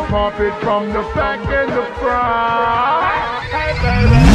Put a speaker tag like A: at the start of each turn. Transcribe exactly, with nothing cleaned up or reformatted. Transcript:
A: pop it from the back and the front. Hey baby.